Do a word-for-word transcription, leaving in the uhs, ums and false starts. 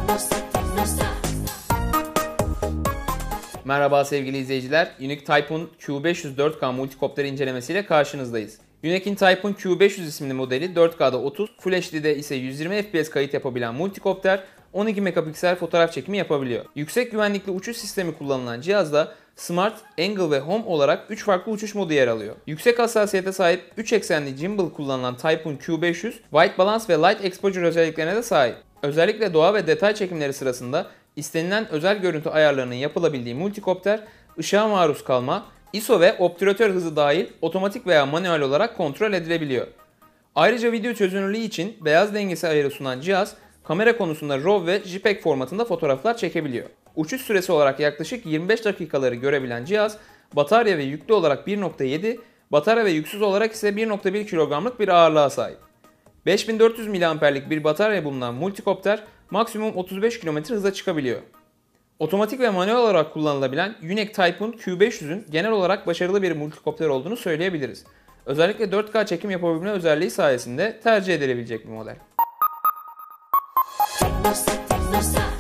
Merhaba sevgili izleyiciler, Unique Typhoon Q beş yüz dört K multikopter incelemesiyle karşınızdayız. Unique'in Typhoon Q beş yüz isimli modeli dört K'da otuz, Full H D'de ise yüz yirmi F P S kayıt yapabilen multikopter, on iki megapiksel fotoğraf çekimi yapabiliyor. Yüksek güvenlikli uçuş sistemi kullanılan cihazda Smart, Angle ve Home olarak üç farklı uçuş modu yer alıyor. Yüksek hassasiyete sahip üç eksenli gimbal kullanılan Typhoon Q beş yüz, White Balance ve Light Exposure özelliklerine de sahip. Özellikle doğa ve detay çekimleri sırasında istenilen özel görüntü ayarlarının yapılabildiği multikopter, ışığa maruz kalma, I S O ve obtüratör hızı dahil otomatik veya manuel olarak kontrol edilebiliyor. Ayrıca video çözünürlüğü için beyaz dengesi ayarı sunan cihaz, kamera konusunda RAW ve JPEG formatında fotoğraflar çekebiliyor. Uçuş süresi olarak yaklaşık yirmi beş dakikaları görebilen cihaz, batarya ve yüklü olarak bir nokta yedi, batarya ve yüksüz olarak ise bir nokta bir kilogramlık bir ağırlığa sahip. beş bin dört yüz miliamperlik bir batarya bulunan multikopter maksimum otuz beş kilometre hıza çıkabiliyor. Otomatik ve manuel olarak kullanılabilen Unique Typhoon Q beş yüzün genel olarak başarılı bir multikopter olduğunu söyleyebiliriz. Özellikle dört K çekim yapabilme özelliği sayesinde tercih edilebilecek bir model.